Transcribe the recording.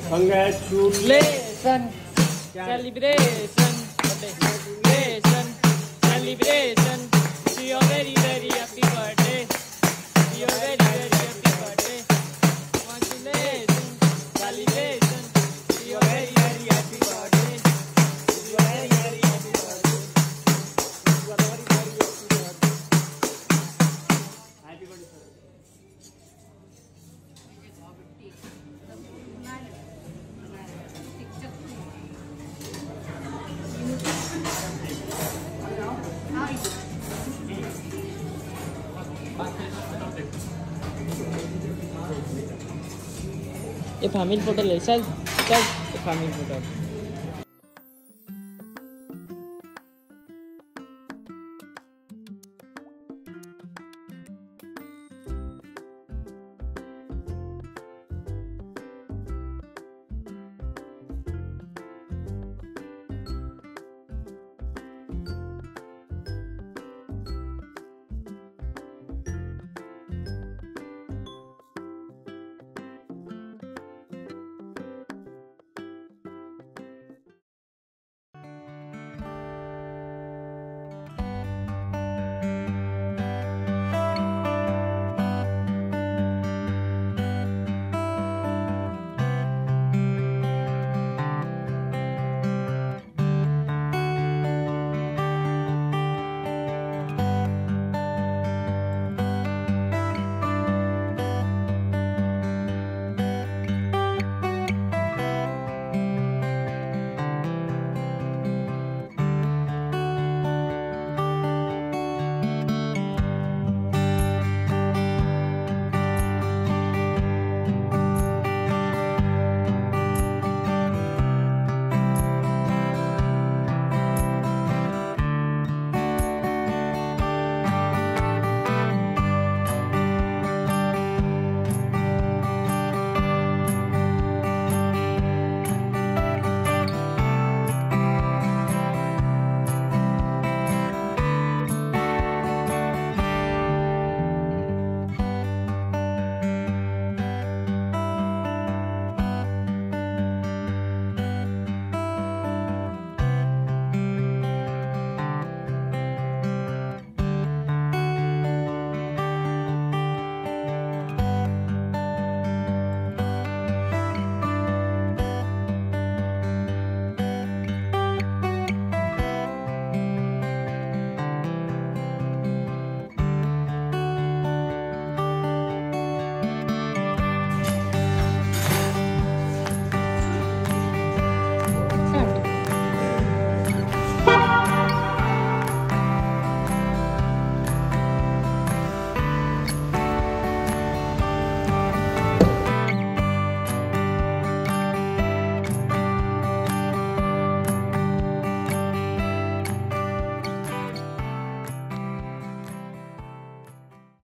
Congratulations. Celebration. Celebration. Celebration. To your very, very happy birthday. To your very, very happy birthday. Congratulations. Celebration. To your very, very happy birthday. To your very, very happy birthday. To your very, very happy birthday. Happy birthday, sir. ये family photo ले चल चल family photo